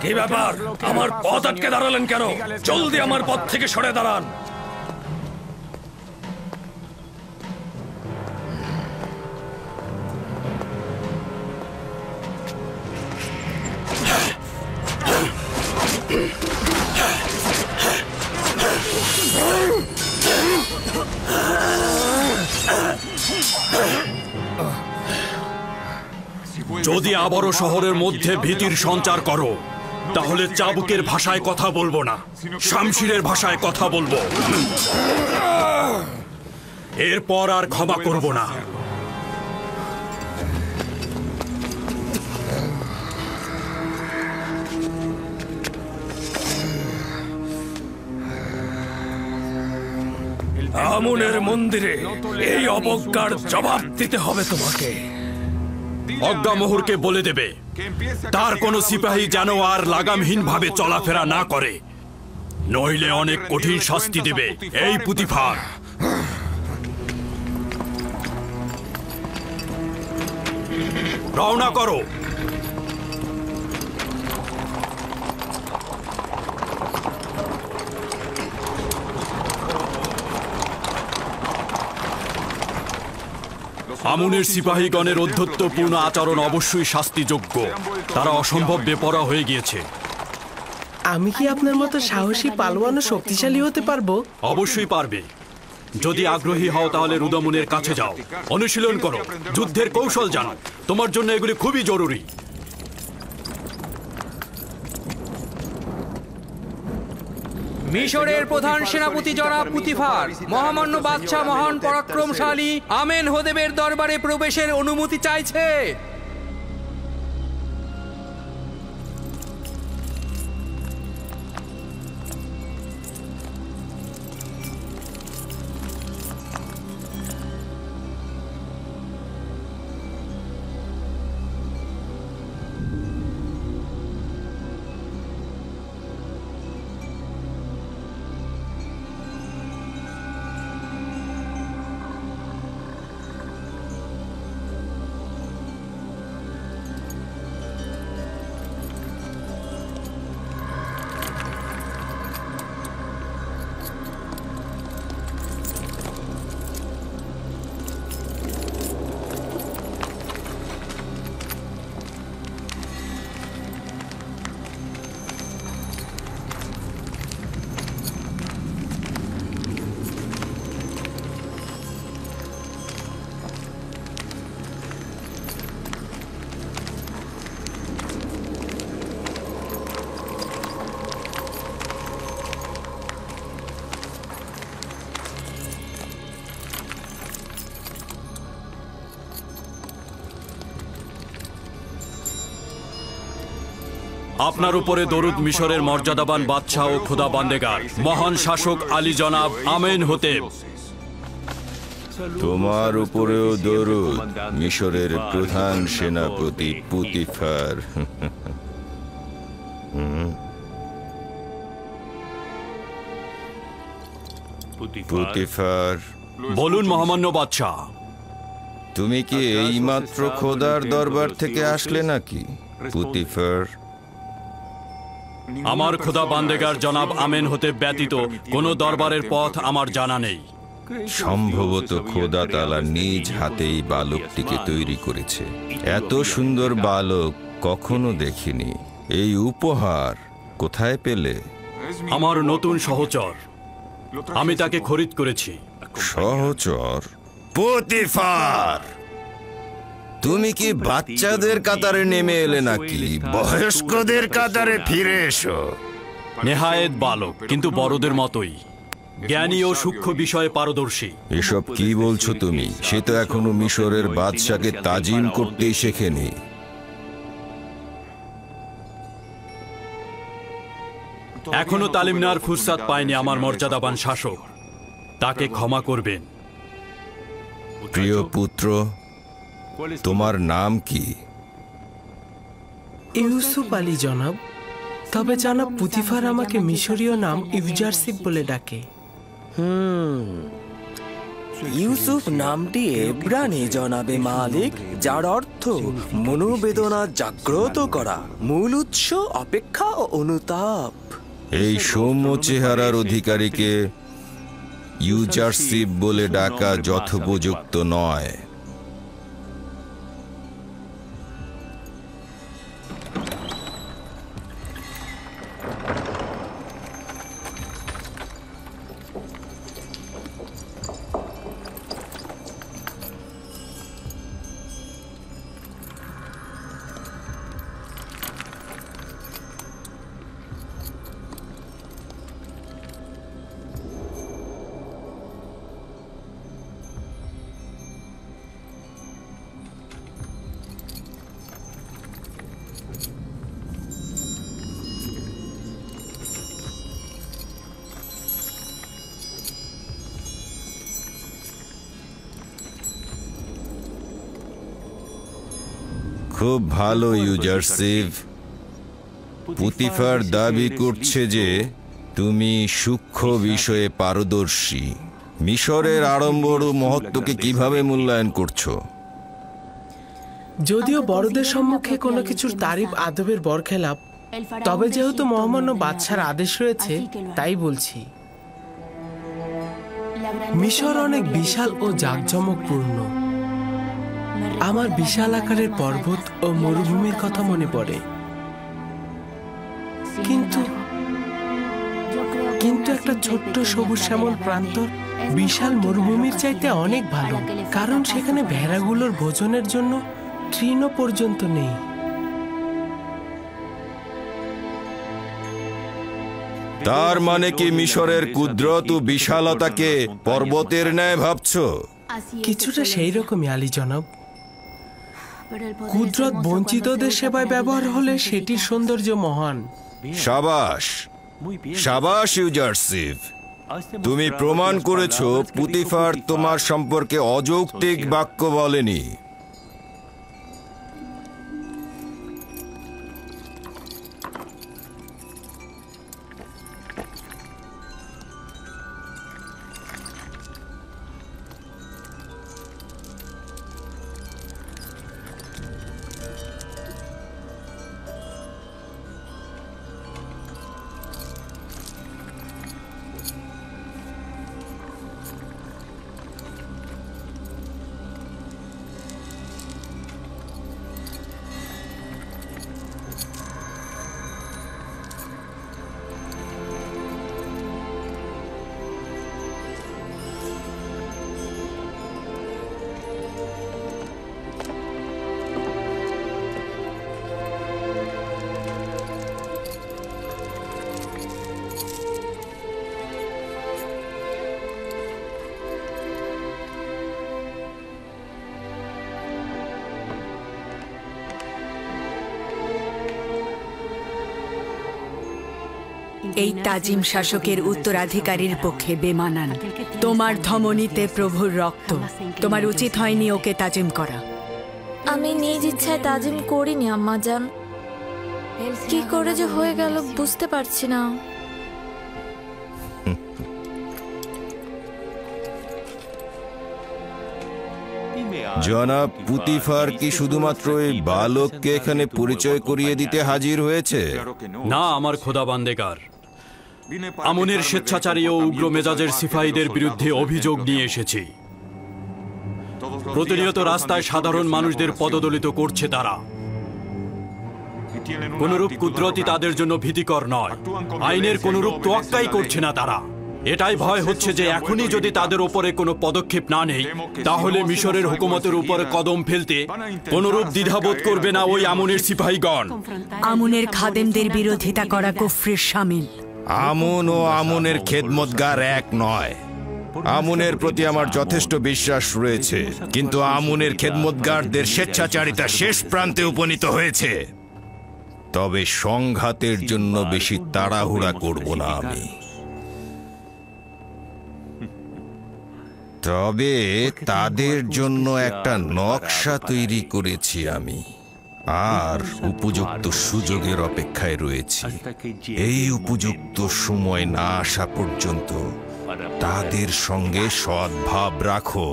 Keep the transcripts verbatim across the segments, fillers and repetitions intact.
কি ব্যাপার? আমার পথ আটকে দাঁড়ালেন কেন? জলদি আমার পথ থেকে সরে দাঁড়ান। যদি আবারও শহরের মধ্যে ভীতির সঞ্চার করো তাহলে চাবুকের ভাষায় কথা বলবো না, শামশিরের ভাষায় কথা বলবো। এরপর আর ক্ষমা করব না। আমুনের মন্দিরে এই অবজ্ঞার জবাব দিতে হবে তোমাকে। অজ্ঞামোহরকে বলে দেবে তার কোনো সিপাহী যেন আর লাগামহীন ভাবে চলাফেরা না করে, নইলে অনেক কঠিন শাস্তি দেবে এই পুতিফার। রওনা করো। আমুনের সিপাহীগণের অধ্যত্বপূর্ণ আচরণ অবশ্যই শাস্তিযোগ্য। তারা অসম্ভব বেপরোয়া হয়ে গিয়েছে। আমি কি আপনার মতো সাহসী পালোয়ান ও শক্তিশালী হতে পারবো? অবশ্যই পারবে। যদি আগ্রহী হও তাহলে রুদামুনের কাছে যাও, অনুশীলন করো, যুদ্ধের কৌশল জানো। তোমার জন্য এগুলি খুবই জরুরি। মিশরের প্রধান সেনাপতি জনাব পুতিফার মহামান্য বাদশাহ মহান পরাক্রমশালী আমেন হোদেবের দরবারে প্রবেশের অনুমতি চাইছে। আপনার উপরে দরুদ মিশরের মর্যাদাবান বাদশাহ ও খোদা বান্দেগার মহান শাসক আলী জনাব আমেন হোতেব। তোমার উপরেও দরুদ মিশরের প্রধান সেনাপতি পুতিফার। পুতিফার, বলুন মহামান্য বাদশাহ। তুমি কি এইমাত্র খোদার দরবার থেকে আসলে নাকি পুতিফার? আমার খোদা বান্দেগার জনাব আমেন হতে ব্যতীত কোনো দরবারের পথ আমার জানা নেই। সম্ভবত খোদা তাআলা নিজ হাতেই বালকটিকে তৈরি করেছে। এত সুন্দর বালক কখনো দেখিনি। এই উপহার কোথায় পেলে? আমার নতুন সহচর, আমি তাকে খরিদ করেছি। সহচর? পুতিফার, তুমি কি বাচ্চাদের কাতারে নেমে এলে নাকি বয়স্কদের কাতারে ফিরে এসো? নেহায়েত বালক, কিন্তু বড়দের মতোই জ্ঞানী ও সূক্ষ্ম বিষয়ে পারদর্শী। এসব কি বলছো তুমি? সে তো এখনো মিশরের বাদশাকে তাজিম করতেই শেখেনি। এখনো তালিম নেওয়ার ফুরসাত পায়নি আমার মর্যাদাবান শাসক, তাকে ক্ষমা করবেন। প্রিয় পুত্র, তোমার নাম কি? ইউসুফ আলী জনাব। তবে জনাব পুতিফার আমাকে মিশরীয় নাম ইউজারসিফ বলে ডাকে। হুম ইউসুফ নামটি এব্রানি জনাবে মালিক, যার অর্থ মনোবেদনা জাগ্রত করা, মূল উৎস অপেক্ষা ও অনুতাপ। এই সৌম্য চেহারার অধিকারীকে ইউজারশিপ বলে ডাকা যথোপযুক্ত নয়। খুব ভালো ইউজারশিপ। পুতিফার দাবি করছে যে তুমি সূক্ষ্ম বিষয়ে পারদর্শী। মিশরের আড়ম্বর ও মহত্বকে কিভাবে মূল্যায়ন করছো? যদিও বড়দের সম্মুখে কোনো কিছুর তারিফ আদবের বরখেলাপ, তবে যেহেতু মহামান্য বাদশার আদেশ রয়েছে তাই বলছি। মিশর অনেক বিশাল ও জাঁকজমকপূর্ণ। আমার বিশাল আকারের পর্বত ও মরুভূমির কথা মনে পড়ে, কিন্তু কিন্তু একটা ছোট্ট সবুজ শ্যামল প্রান্তর বিশাল মরুভূমির চাইতে অনেক ভালো, কারণ সেখানে ভেড়াগুলোর ভোজনের জন্য তৃণ পর্যন্ত নেই। তার মানে কি মিশরের কুদরত ও বিশালতাকে পর্বতের ন্যায় ভাবছো? কিছুটা সেই রকমই আলী জনাব। কুদরত বঞ্চিতদের সেবায় ব্যবহার হলে সেটির সৌন্দর্য মহান। সাবাস সাবাস ইউজারশিপ, তুমি প্রমাণ করেছো পুতিফার তোমার সম্পর্কে অযৌক্তিক বাক্য বলেনি। এই তাজিম শাসকের উত্তরাধিকারীর পক্ষে বেমানান। তোমার ধমনীতে প্রভুর রক্ত, তোমার উচিত হয়নি ওকে তাজিম করা। আমি নিজ ইচ্ছায় তাজিম করিনি আম্মাজান, কি করে যে হয়ে গেল বুঝতে পারছি না। জনাব পুতিফার কি শুধুমাত্র এই বালককে এখানে পরিচয় করিয়ে দিতে হাজির হয়েছে? না আমার খোদা বান্দেগার, আমনের স্বেচ্ছাচারী ও উগ্র মেজাজের সিপাহীদের বিরুদ্ধে অভিযোগ নিয়ে এসেছি। প্রতিনিয়ত রাস্তায় সাধারণ মানুষদের পদদলিত করছে তারা। কোনরূপ কুদরতি তাদের জন্য ভীতিকর নয়, আইনের কোনরূপ তোয়াক্কাই করছে না তারা। এটাই ভয় হচ্ছে যে এখনই যদি তাদের উপরে কোনো পদক্ষেপ না নেই, তাহলে মিশরের হুকুমতের উপরে কদম ফেলতে কোনরূপ দ্বিধাবোধ করবে না ওই আমনের সিপাহীগণ। আমনের খাদেমদের বিরোধিতা করা কুফরির শামিল। আমন ও আমনের খেদমতগার এক নয়। আমনের প্রতি আমার যথেষ্ট বিশ্বাস রয়েছে, কিন্তু আমনের খেদমতগারদের স্বেচ্ছাচারিতা শেষ প্রান্তে উপনীত হয়েছে। তবে সংঘাতের জন্য বেশি তাড়াহুড়া করব না আমি। তবে তাদের জন্য একটা নকশা তৈরি করেছি আমি, আর উপযুক্ত সুযোগের অপেক্ষায় রয়েছি। এই উপযুক্ত সময় না আসা পর্যন্ত তাদের সঙ্গে সদ্ভাব রাখো।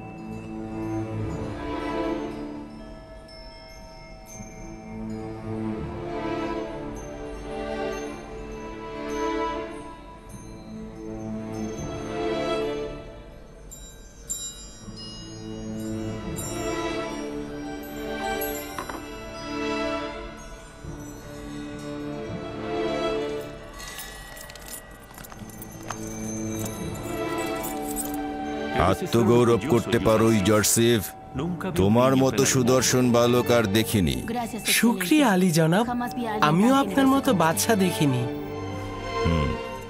আত্মগৌরব করতে পারো ইজারসিফ, তোমার মতো সুদর্শন বালক আর দেখিনি। শুক্রিয়া আলী জনাব, আমিও আপনার মতো বাদশা দেখিনি। হুম,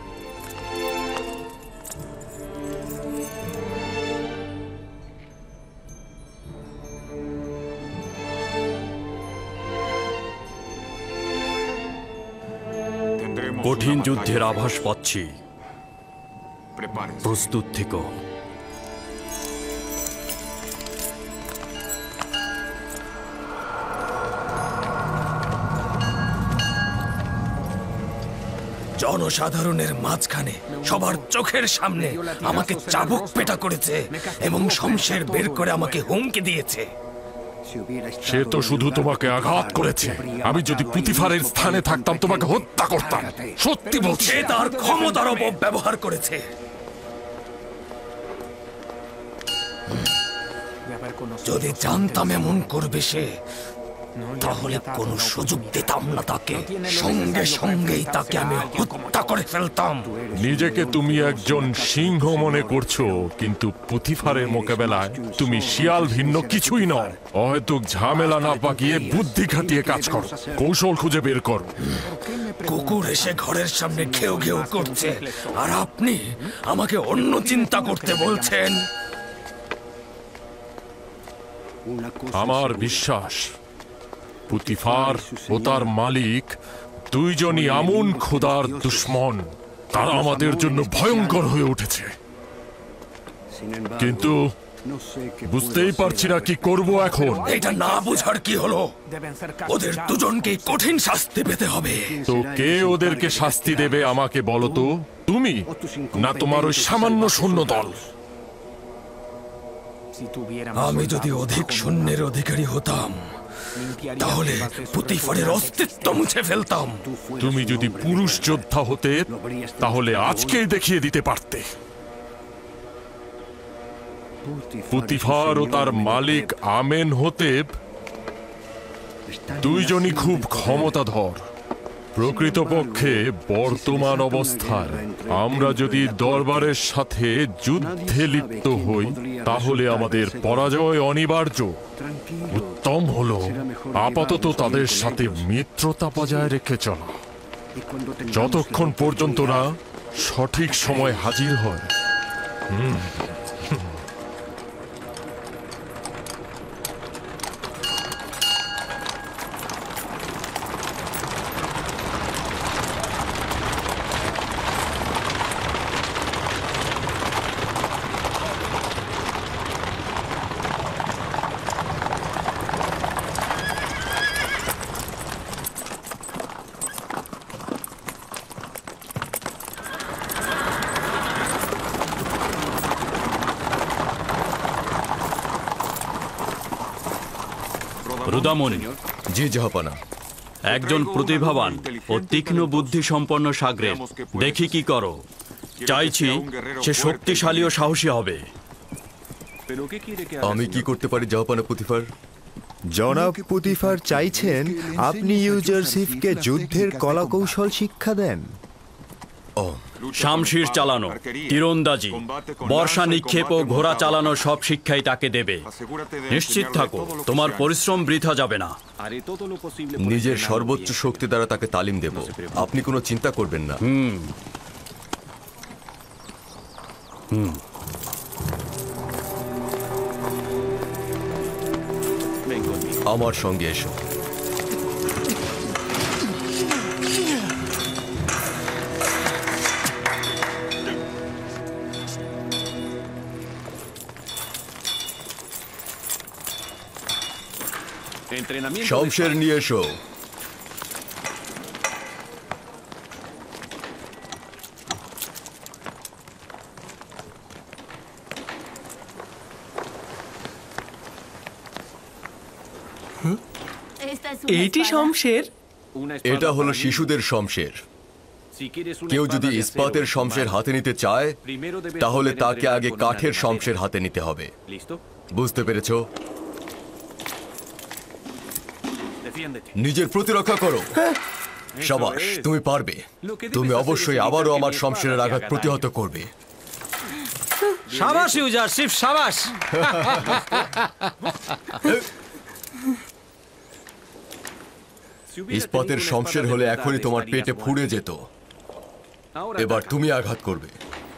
কঠিন যুদ্ধের আভাস পাচ্ছি, প্রস্তুত থেকো। জনসাধারণের মাঝখানে সবার চোখের সামনে আমাকে চাবুক পেটা করেছে এবং শমশের বের করে আমাকে হুমকি দিয়েছে। সে তো শুধু তোমাকে আঘাত করেছে। আমি যদি পুতিফারের স্থানে থাকতাম তোমাকে হত্যা করতাম। সত্যি বলছি। সে তার ক্ষমতার অপব্যবহার করেছে। যদি জানতাম এমন করবে সে, তাহলে কোনো সুযোগ দিতাম না তাকে। সঙ্গে সঙ্গেই তাকে আমি হত্যা করে ফেলতাম। নিজেকে তুমি একজন সিংহ মনে করছো, কিন্তু পুতিফারের মোকাবেলায় তুমি শিয়াল ভিন্ন কিছুই নয়। অহেতুক ঝামেলা না পাকিয়ে বুদ্ধি খাটিয়ে কাজ করো, কৌশল খুঁজে বের করো। কুকুর এসে ঘরের সামনে ঘেউ ঘেউ করছে, আর আপনি আমাকে অন্য চিন্তা করতে বলছেন। আমার বিশ্বাস পুতিফার ও তার মালিক দুইজনই আমুন খোদার দুশ্মন। তারা আমাদের জন্য ভয়ঙ্কর হয়ে উঠেছে, কিন্তু বুঝতেই পারছি না কি করব এখন। এটা না বুঝার কি হলো? ওদের দুজনকে কঠিন শাস্তি পেতে হবে। তো কে ওদেরকে শাস্তি দেবে আমাকে বলো তো? তুমি না তোমার ওই সামান্য সৈন্য দল? আমি যদি অধিক সৈন্যের অধিকারী হতাম, তাহলে পুতিফারের অস্তিত্ব মুছে ফেলতাম। তুমি যদি পুরুষ যোদ্ধা হতে, তাহলে আজকেই দেখিয়ে দিতে পারতে। পুতিফার ও তার মালিক আমেন হোতেব দুইজনই খুব ক্ষমতাধর। প্রকৃতপক্ষে বর্তমান অবস্থায় আমরা যদি দরবারের সাথে যুদ্ধে লিপ্ত হই, তাহলে আমাদের পরাজয় অনিবার্য। উত্তম হলো আপাতত তাদের সাথে মিত্রতা বজায় রেখে চলা, যতক্ষণ পর্যন্ত না সঠিক সময় হাজির হয়। হুম রুদামণি, জি জাহাপানা। একজন প্রতিভাবান ও তীক্ষ্ণ বুদ্ধি সম্পন্ন সাগরেদ দেখি কি করো। চাইছি সে শক্তিশালী ও সাহসী হবে। আমি কি করতে পারি জাহাপানা পুতিফার? জনাব পুতিফার চাইছেন আপনি ইউজারসিফকে যুদ্ধের কলাকৌশল শিক্ষা দেন। শামশির চালানো, তীরন্দাজি, বর্ষা নিক্ষেপ ও ঘোড়া চালানো সব শিক্ষাই তাকে দেবে। নিশ্চিত থাকো, তোমার পরিশ্রম বৃথা যাবে না। নিজের সর্বোচ্চ শক্তি দ্বারা তাকে তালিম দেব, আপনি কোনো চিন্তা করবেন না। হুম হুম আমার সঙ্গে এসো। শমশের নিয়ে এসো। এইটি শমশের। এটা হলো শিশুদের শমশের। কেউ যদি ইস্পাতের শমশের হাতে নিতে চায় তাহলে তাকে আগে কাঠের শমশের হাতে নিতে হবে। বুঝতে পেরেছো? নিজের প্রতিরক্ষা করো। শাবাশ, তুমি পারবে। তুমি অবশ্যই আবারও আমার শমশেরের আঘাত প্রতিহত করবে। শাবাশ ইউজারশিপ, শাবাশ। ইস্পাতের শমশের হলে এখনই তোমার পেটে ফুড়ে যেত। এবার তুমি আঘাত করবে।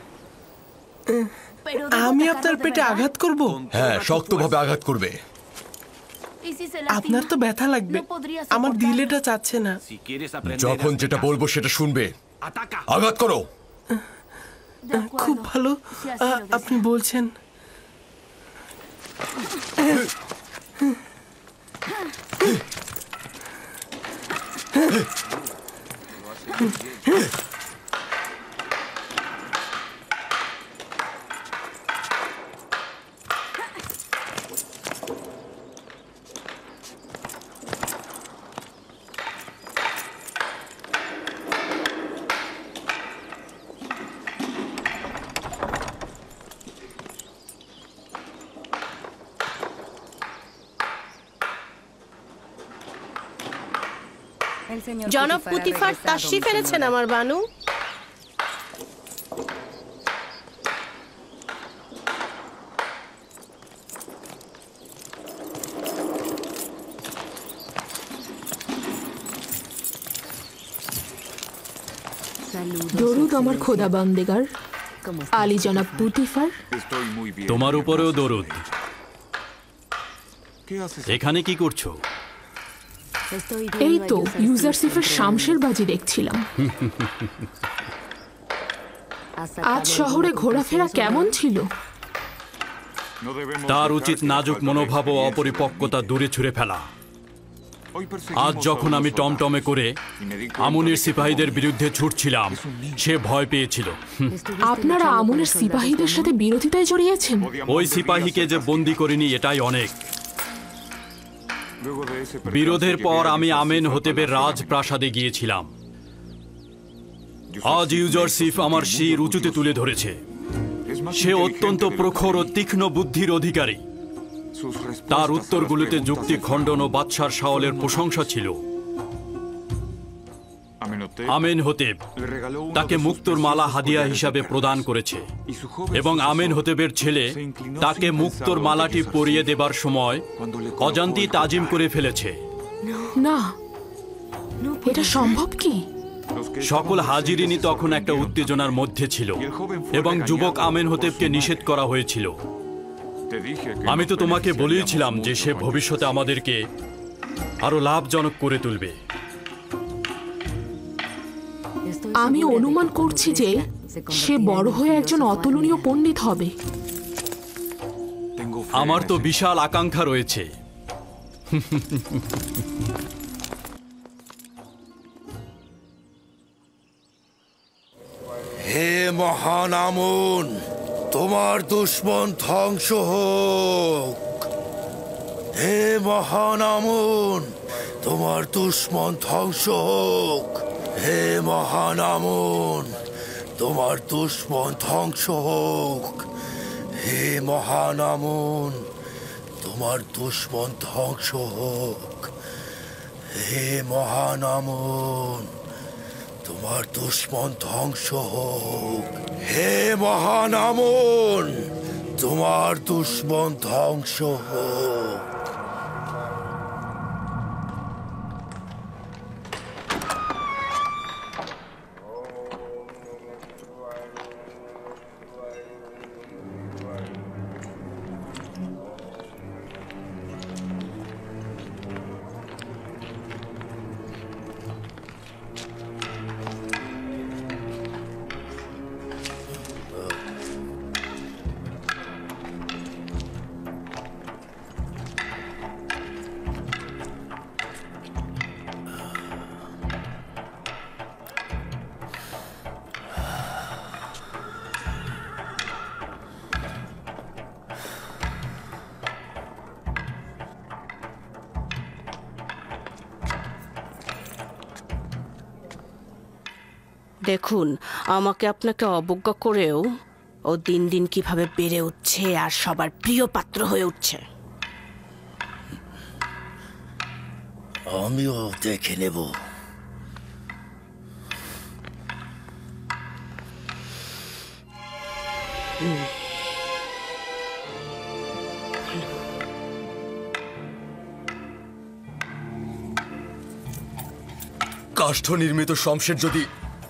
আমি আপনার পেটে আঘাত করব? হ্যাঁ, শক্তভাবে আঘাত করবে। আপনার তো ব্যথা লাগবে, আমার দিলেটা চাচ্ছে না। যখন যেটা বলবো সেটা শুনবে। আঘাত করো। খুব ভালো, আ- আপনি বলছেন। জনাব পুতিফার তাশরিফ এনেছেন আমার বানু। দরুদ আমার খোদা বান্দেগার আলী জনাব পুতিফার। তোমার উপরেও দরুদ। এখানে কি করছো? এই তো ইউজারশিপের শামশের বাজি দেখছিলাম। আজ শহরে ঘোরাফেরা কেমন ছিল? তার উচিত নাজুক মনোভাব ও অপরিপক্কতা দূরে ছুঁড়ে ফেলা। আজ যখন আমি টমটমে করে আমুনের সিপাহীদের বিরুদ্ধে ছুটছিলাম, সে ভয় পেয়েছিল। আপনারা আমুনের সিপাহীদের সাথে বিরোধিতায় জড়িয়েছেন? ওই সিপাহীকে যে বন্দি করিনি এটাই অনেক। বিরোধের পর আমি আমেন হতেবের রাজপ্রাসাদে গিয়েছিলাম। আজ ইউজারশিপ আমার শির উঁচুতে তুলে ধরেছে। সে অত্যন্ত প্রখর ও তীক্ষ্ণ বুদ্ধির অধিকারী। তার উত্তরগুলোতে যুক্তি খণ্ডন ও বাদশার শাওলের প্রশংসা ছিল। আমেন হতেব তাকে মুক্তোর মালা হাদিয়া হিসাবে প্রদান করেছে এবং আমেন হতেবের ছেলে তাকে মুক্তোর মালাটি পরিয়ে দেবার সময় অজান্তি তাজিম করে ফেলেছে। না, এটা সম্ভব কি? সকল হাজিরিনী তখন একটা উত্তেজনার মধ্যে ছিল এবং যুবক আমেন হতেবকে নিষেধ করা হয়েছিল। আমি তো তোমাকে বলেইছিলাম যে সে ভবিষ্যতে আমাদেরকে আরো লাভজনক করে তুলবে। আমি অনুমান করছি যে সে বড় হয়ে একজন অতুলনীয় পণ্ডিত হবে। আমার তো বিশাল আকাঙ্ক্ষা রয়েছে। হে মহান আমুন, তোমার দুশ্মন ধ্বংস হোক। হে মহান আমুন, তোমার দুশ্মন ধ্বংস হোক। হে মহান আমুন, তোমার দুশ্মন ধ্বংস হোক। হে মহান আমুন, তোমার দুশ্মন ধ্বংস হোক। হে মহান আমুন, তোমার দুশ্মন ধ্বংস হোক। হে মহান আমুন, তোমার দুশ্মন ধ্বংস হোক। দেখুন, আমাকে আপনাকে অবজ্ঞা করেও ও দিন দিন কিভাবে বেড়ে উঠছে আর সবার প্রিয় পাত্র হয়ে উঠছে। আমিও দেখে নেব। কাষ্ঠ নির্মিত শমশের যদি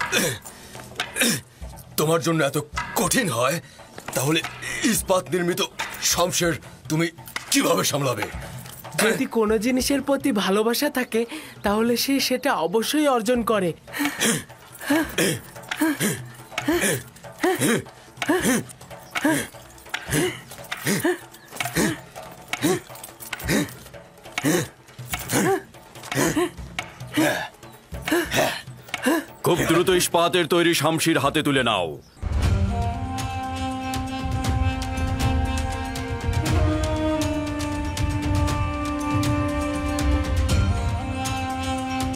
তোমার জন্য এত কঠিন হয়, তাহলে ইস্পাত নির্মিত শমশের তুমি কিভাবে সামলাবে? যদি কোনো জিনিসের প্রতি ভালোবাসা থাকে তাহলে সে সেটা অবশ্যই অর্জন করে। খুব দ্রুত ইস্পাতের তৈরি শামশির হাতে তুলে নাও।